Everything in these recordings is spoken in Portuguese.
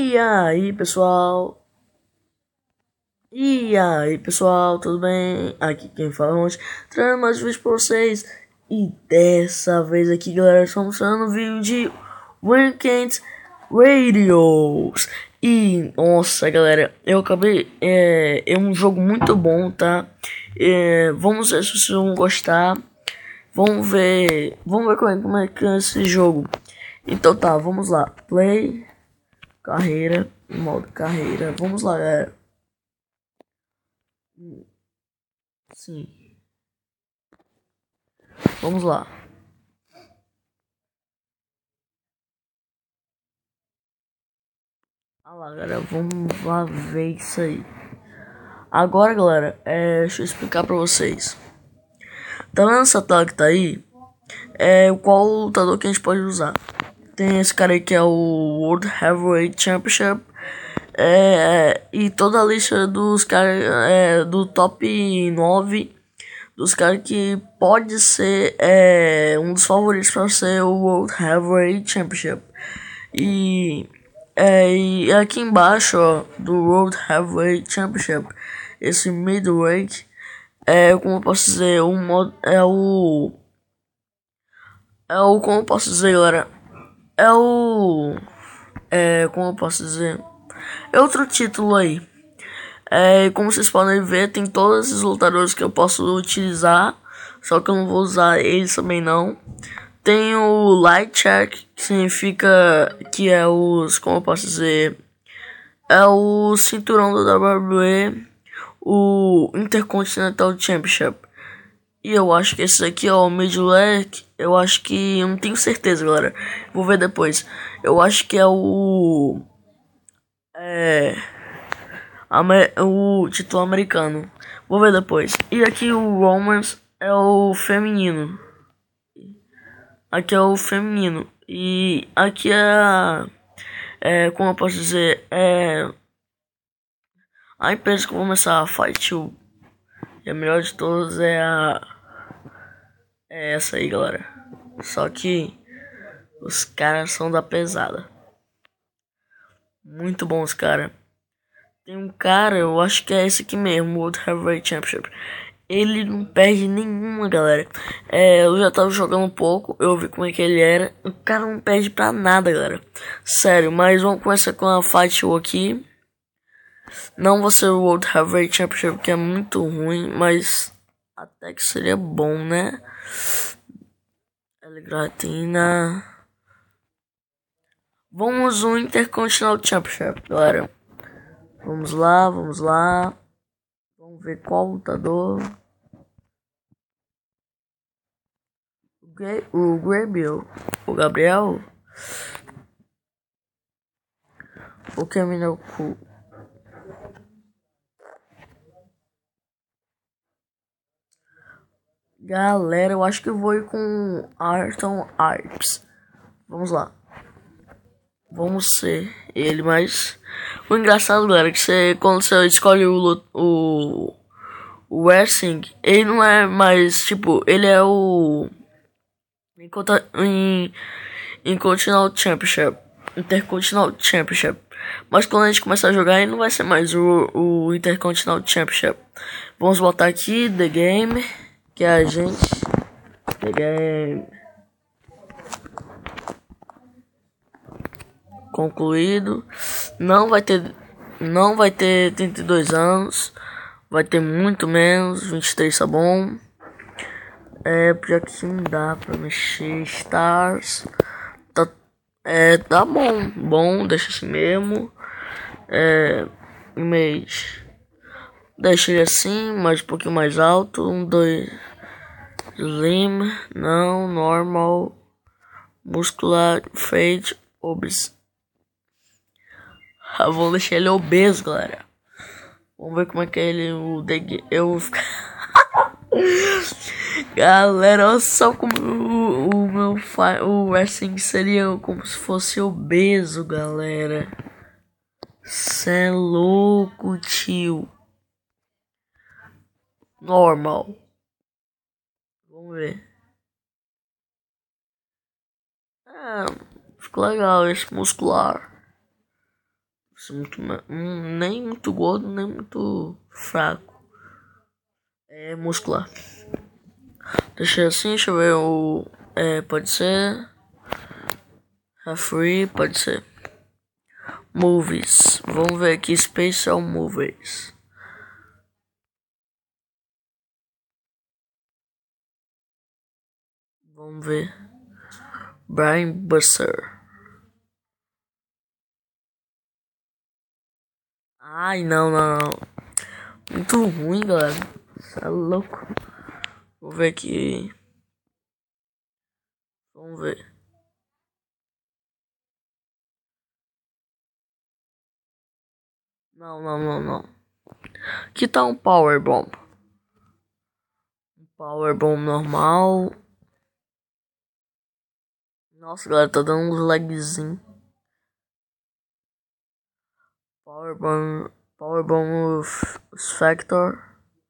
E aí, pessoal? E aí, pessoal, tudo bem? Aqui quem fala é trazendo mais um vídeo pra vocês. E dessa vez aqui, galera, estamos mostrando um vídeo de Weekend Radios. E, nossa, galera, eu acabei... É um jogo muito bom, tá? Vamos ver se vocês vão gostar. Vamos ver como é que é esse jogo. Então tá, vamos lá. Play... Carreira, modo carreira. Vamos lá, galera. Sim. Vamos lá. Ah lá, galera. Vamos lá ver isso aí. Agora, galera, deixa eu explicar pra vocês. Tá vendo essa tela que tá aí? Qual lutador que a gente pode usar? Tem esse cara aí que é o World Heavyweight Championship. E toda a lista dos caras do top 9 dos caras que pode ser um dos favoritos para ser o World Heavyweight Championship. E aqui embaixo, ó, do World Heavyweight Championship, esse middleweight como eu posso dizer, o modo como eu posso dizer, galera, como eu posso dizer, é outro título aí. Como vocês podem ver, tem todos esses lutadores que eu posso utilizar, só que eu não vou usar eles também não. Tem o Light Check, que significa que é como eu posso dizer, é o cinturão da WWE, o Intercontinental Championship. E eu acho que esse aqui, ó, o Midwest, eu acho que, eu não tenho certeza, galera, vou ver depois. Eu acho que é o título americano. Vou ver depois. E aqui o Romans é o feminino. Aqui é o feminino. E aqui como eu posso dizer, a empresa que eu vou começar a Fight You. E a melhor de todas é essa aí, galera. Só que os caras são da pesada. Muito bons, cara. Tem um cara, eu acho que é esse aqui mesmo, o World Heavyweight Championship. Ele não perde nenhuma, galera. Eu já tava jogando um pouco, eu vi como é que ele era. O cara não perde pra nada, galera. Sério, mas vamos começar com a Fight Show aqui. Não vou ser o World Heavyweight Championship, que é muito ruim, mas até que seria bom, né? Gratina. Vamos o Intercontinental Championship, galera. Vamos lá, vamos lá. Vamos ver qual lutador. O Gabriel. O Gabriel. O Camino Cool. Galera, eu acho que eu vou ir com Arton Arps. Vamos lá. Vamos ser ele, mas o engraçado, galera, é que quando você escolhe o wrestling, ele não é mais, tipo, ele é o Intercontinental Championship. Intercontinental Championship. Mas quando a gente começar a jogar, ele não vai ser mais o Intercontinental Championship. Vamos botar aqui The Game, que é a gente. The Game. Concluído. Não vai ter 32 anos. Vai ter muito menos. 23 tá bom. Porque aqui não dá pra mexer. Stars. Tá bom. Bom, deixa assim mesmo. Image. Deixa ele assim, mas um pouquinho mais alto. 2. Slim. Não. Normal. Muscular. Fade. Obes. Vamos deixar ele obeso, galera. Vamos ver como é que é ele. Eu vou ficar. Galera, olha só como o wrestling seria como se fosse obeso, galera. Cê é louco, tio. Normal. Vamos ver. Ficou legal esse muscular. Nem muito gordo, nem muito fraco. É muscular. Deixa assim, deixa eu ver o... pode ser... Free, pode ser. Movies. Vamos ver aqui, Special Movies. Vamos ver. Brian Buster. Ai, não. Muito ruim, galera. Você é louco. Vou ver aqui. Vamos ver. Não. Aqui tá um Power Bomb. Um Power Bomb normal. Nossa, galera, tá dando uns lagzinho. Power Bomb Factor.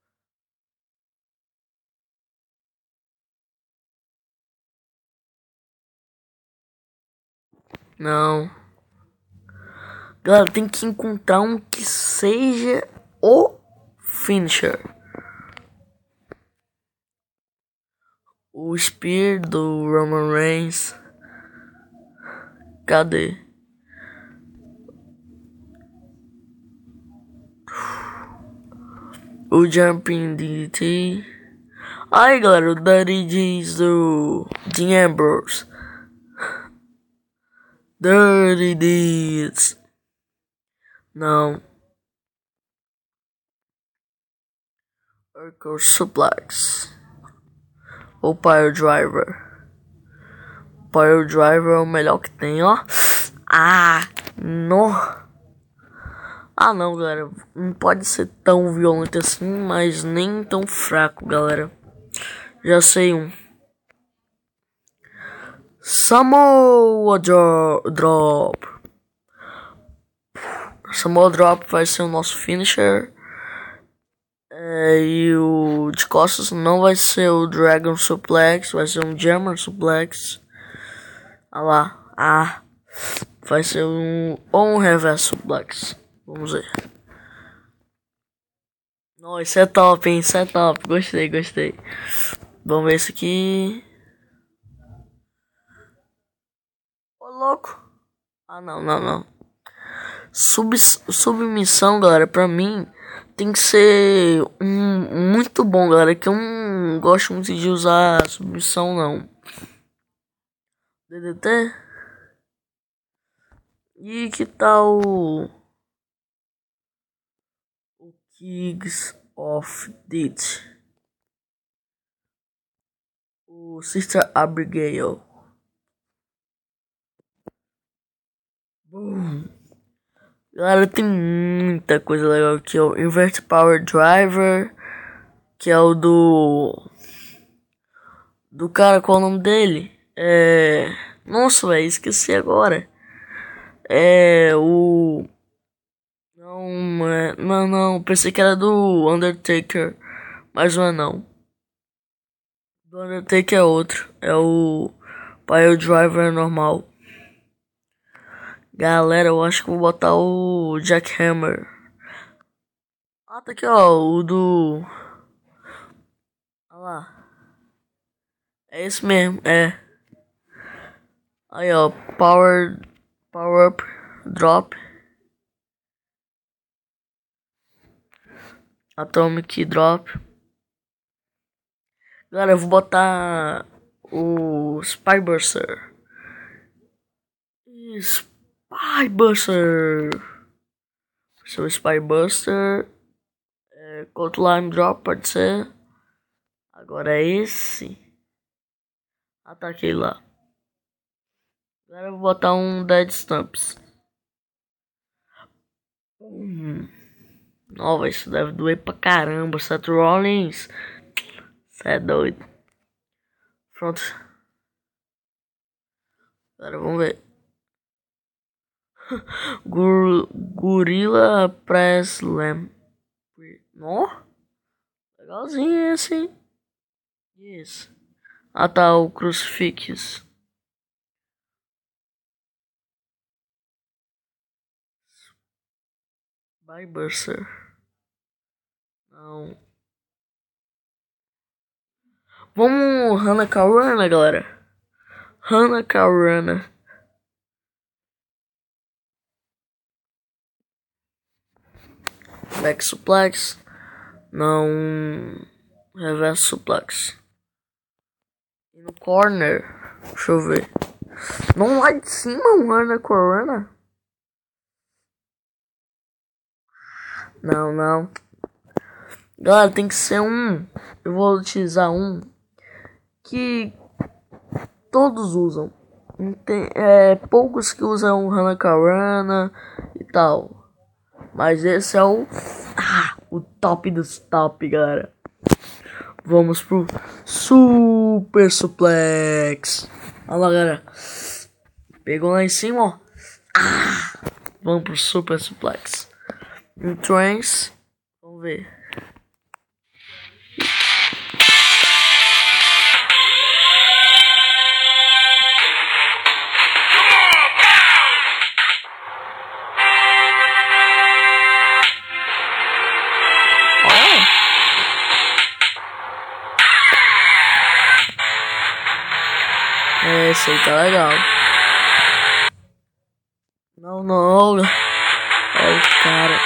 Não. Galera, tem que encontrar um que seja o finisher. O Spear do Roman Reigns. Cadê? O Jumping DT. Aí, galera, o Dirty Deeds do Dean Ambrose. Dirty Deeds. Não. Oracle Suplex. Ou Pile Driver. Pile Driver é o melhor que tem, ó. No. Não, galera. Não pode ser tão violento assim, mas nem tão fraco, galera. Já sei um. Samoa Drop. Samoa Drop vai ser o nosso finisher. E o de costas não vai ser o Dragon Suplex, vai ser um German Suplex. Lá. Vai ser um Reverse Suplex. Vamos ver. Nossa, isso é top, hein? Isso é top. Gostei. Vamos ver isso aqui. Ô, louco. Não. Submissão, galera, pra mim tem que ser muito bom, galera. Que eu não gosto muito de usar submissão, não. DDT? E que tal o Kings of Death? O Sister Abigail. Boom. Galera, tem muita coisa legal aqui, ó. Invert Power Driver, que é o do cara, qual é o nome dele? Nossa, velho, esqueci agora. Não, pensei que era do Undertaker, mas não é não. Do Undertaker é outro, é o Power Driver normal. Galera, eu acho que vou botar o Jackhammer. Tá aqui, ó, o do... Olha lá. É esse mesmo, Aí, ó, Power Up, Drop. Atomic Drop. Galera, eu vou botar o Spybuster. Seu Spybuster. Cold Lime Drop, pode ser. Agora é esse. Ataquei lá. Agora eu vou botar um Dead Stumps. Nova, isso deve doer pra caramba. Seth Rollins. Cê é doido. Pronto. Agora vamos ver. Gorilla Press Slam. Ó. Legalzinho esse, hein? Isso. Tá, o Crucifix. Vai, Burster. Não. Vamos Hana Karana, galera. Hana Karana. Back suplex. Não. Reverse suplex. E no corner. Deixa eu ver. Não lá de cima, um Hana Karana. Não. Galera, tem que ser um. Eu vou utilizar um que todos usam. Tem, poucos que usam Hana Karana e tal. Mas esse é o top dos top, galera. Vamos pro Super Suplex. Olha lá, galera. Pegou lá em cima, ó. Vamos pro Super Suplex. Em trance. Vamos ver. Esse aí tá legal. Não. Olha o cara.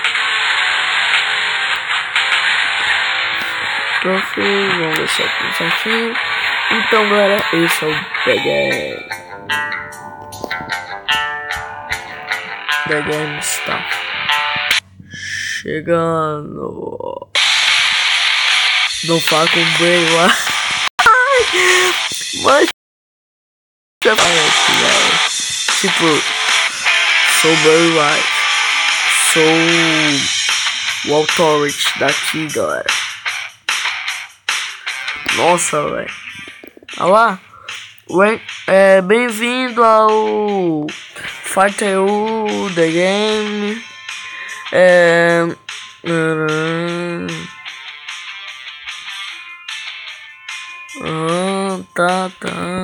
Profil, vamos ver se é tudo certinho. Então, galera, esse é o The Game está chegando. Não fala com o Bray lá. Mas tipo, sou Bray Wyatt, sou o Authority daqui, galera. Nossa, velho. Olha lá. Bem-vindo ao Fighter The Game. Tá.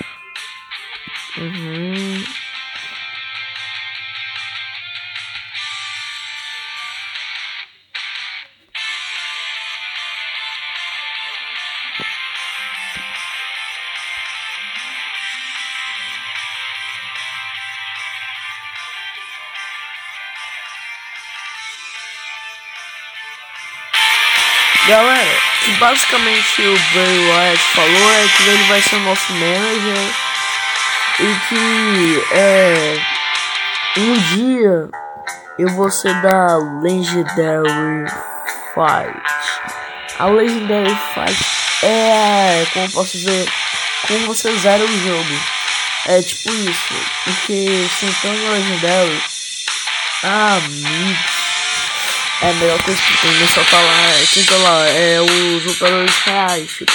Galera, que basicamente o Bray Wyatt falou é que ele vai ser o nosso manager e que um dia eu vou ser da Legendary Fight. A Legendary Fight como eu posso dizer, como você zera o jogo. É tipo isso, porque sentando na Legendary, amigo, é a melhor coisa que tem, só tá lá, os lutadores reais, tipo,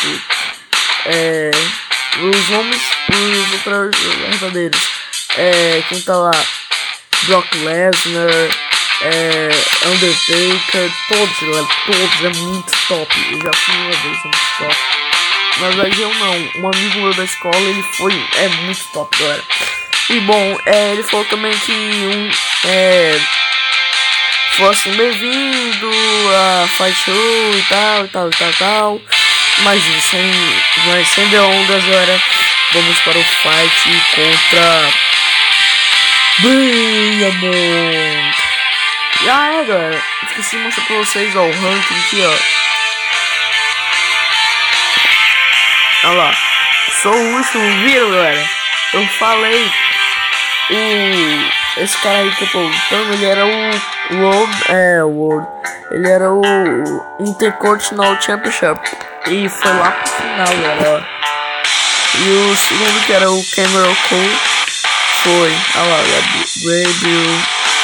os lutadores verdadeiros, quem tá lá, Brock Lesnar, Undertaker, todos, galera, todos, é muito top, eu já fui uma vez, é muito top, na verdade eu não, um amigo meu da escola, ele foi, é muito top, galera, e bom, ele falou também que fosse bem-vindo a Fight Show e tal. Mas sem delongas, agora vamos para o fight contra Diamond. E galera, esqueci de mostrar pra vocês, ó, o ranking aqui, ó. Olha lá, sou o último, viram, galera? Eu falei, esse cara aí que eu tô lutando, ele era ele era o Intercontinental Championship e foi lá pro final, galera. E o segundo, que era o Cameron Cole, foi, olha lá, Gabriel,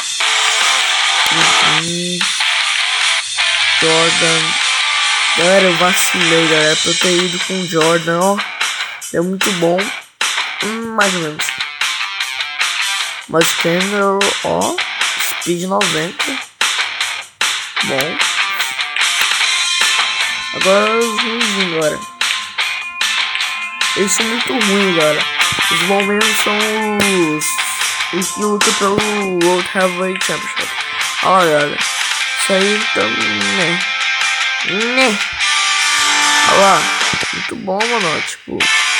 Jordan. Galera, eu vacilei, galera, pra eu ter ido com o Jordan, ó, é muito bom, mais ou menos. Mas Cameron, ó, Speed 90. Bom. Agora os ruins, galera. Eles são muito ruins, galera. Os bons mesmo são os que lutam pelo World Heavyweight Championship. Olha, galera. Isso aí também. Olha lá. Muito bom, mano. Tipo,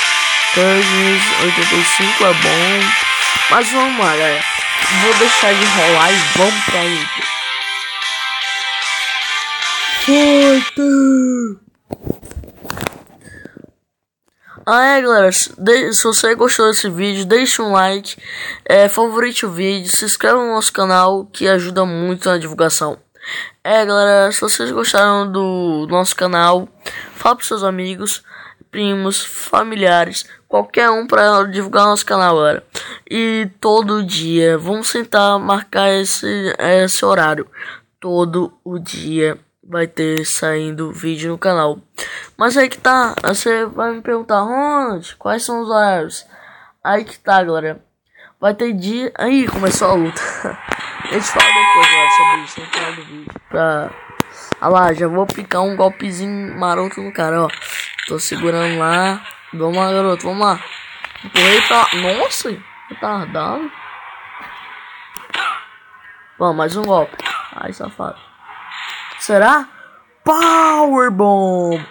85 é bom. Mas vamos lá, galera. Vou deixar de rolar e vamos pra luta. Forte! Galera, se você gostou desse vídeo, deixe um like, favorite o vídeo, se inscreva no nosso canal, que ajuda muito na divulgação. Galera, se vocês gostaram do nosso canal, fala para seus amigos, primos, familiares, qualquer um para divulgar nosso canal, galera. E todo dia, vamos tentar marcar esse horário. Todo o dia vai ter saindo vídeo no canal. Mas aí que tá, você vai me perguntar, Ronald, quais são os horários? Aí que tá, galera. Vai ter dia... Aí começou a luta. A gente fala depois, galera, sobre isso no final do vídeo. Lá, já vou aplicar um golpezinho maroto no cara, ó. Tô segurando lá. Vamos lá, garoto, vamos lá. Empurrei pra... Nossa, retardado. Vamos, mais um golpe. Ai, safado. Será? Power Bomb!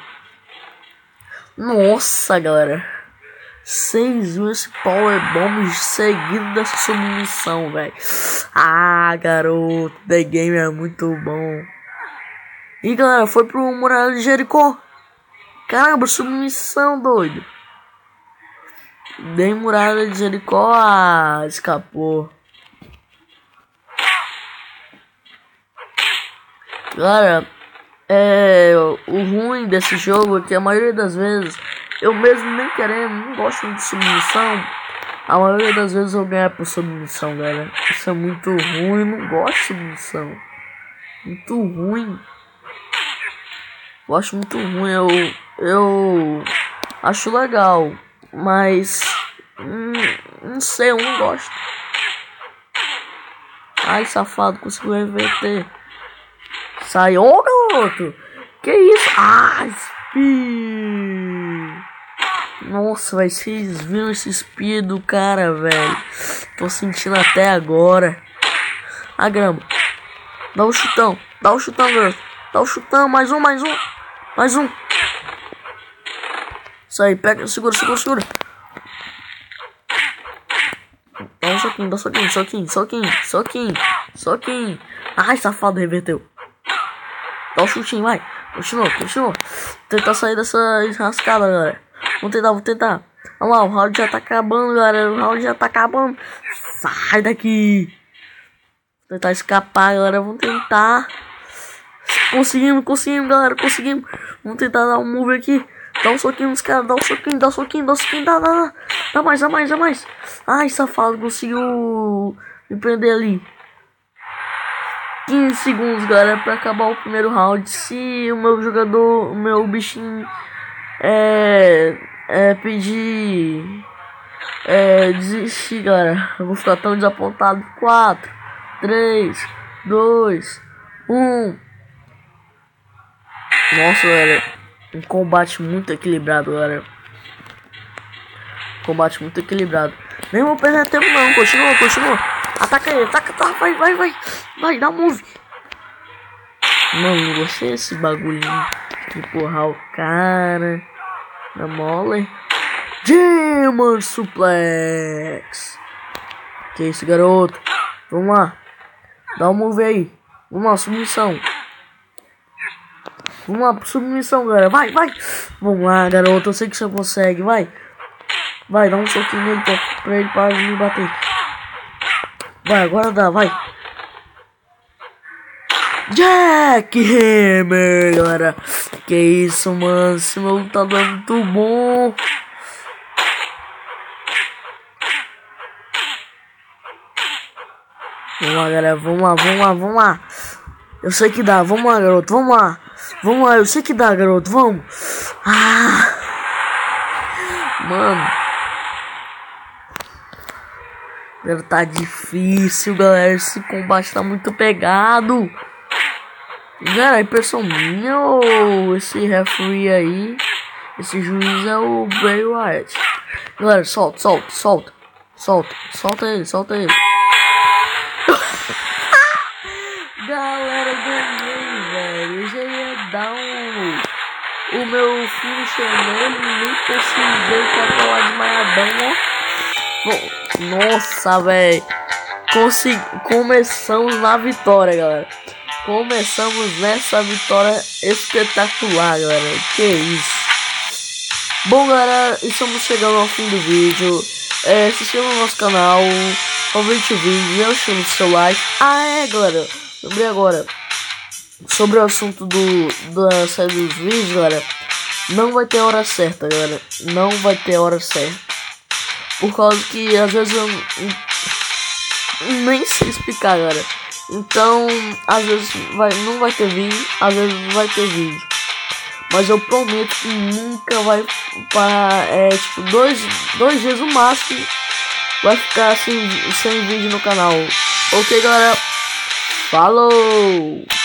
Nossa, galera. 6 esse Power Bomb seguido dessa submissão, velho. Garoto, The Game é muito bom. E galera, foi pro Muralha de Jericó. Caramba, submissão, doido. Dei Muralha de Jericó, escapou. Galera, o ruim desse jogo é que a maioria das vezes, eu mesmo nem querendo, não gosto de submissão. A maioria das vezes eu ganho por submissão, galera. Isso é muito ruim, não gosto de submissão. Muito ruim. Eu acho muito ruim, eu acho legal, mas não sei, eu não gosto. Ai, safado, conseguiu reverter. Sai, garoto! Que isso? Nossa, vai vocês viram esse speed do cara, velho? Tô sentindo até agora. A grama. Dá um chutão, garoto. Dá um chutão, mais um. Isso aí, pega, segura. Dá um soquinho. Ai, safado, reverteu. Dá um chutinho, vai. Continua. Tentar sair dessa enrascada, galera. Vamos tentar. Olha lá, o round já tá acabando, galera. Sai daqui. Vou tentar escapar, galera. Vamos tentar. Conseguimos, galera. Vamos tentar dar um move aqui. Dá um soquinho nos caras. Dá um soquinho. Dá mais. Ai, safado. Conseguiu me prender ali. 15 segundos, galera, pra acabar o primeiro round. Se o meu bichinho pedir desistir, galera, eu vou ficar tão desapontado. 4, 3, 2, 1. Nossa, galera, um combate muito equilibrado, galera. Nem vou perder tempo não, continua. Ataca ele, vai, dá um move. Mano, não gostei desse bagulhinho de empurrar o cara na mole. German Suplex. Que isso, garoto? Vamos lá, dá um move aí. Vamos lá, submissão. Galera, vai. Vamos lá, garoto, eu sei que você consegue, vai, dá um soquinho nele pra ele parar de me bater. Vai, agora dá, vai. Jack Hammer, galera. Que isso, mano. Esse meu lutador é muito bom. Vamos lá, galera. Vamos lá. Eu sei que dá. Vamos lá, garoto. Vamos lá. Eu sei que dá, garoto. Vamos. Mano. Tá difícil, galera. Esse combate tá muito pegado. Galera, é impressão minha ou esse referee aí? Esse juiz é o Bray Wyatt. Galera, solta ele. Galera, ganhei, velho. Eu já ia dar o meu finisher nele, nem precisei calcular de maiadão, ó. Nossa, velho. Começamos na vitória, galera. Começamos nessa vitória espetacular, galera. Que isso. Bom, galera, estamos chegando ao fim do vídeo. Se inscreva no nosso canal, favorite o vídeo, deixa o seu like. Galera, lembrei agora sobre o assunto da saída dos vídeos, galera. Não vai ter hora certa, galera. Não vai ter hora certa. Por causa que às vezes eu nem sei explicar, galera. Então, às vezes não vai ter vídeo, às vezes vai ter vídeo. Mas eu prometo que nunca vai parar, tipo, dois dias no máximo vai ficar sem vídeo no canal. Ok, galera? Falou!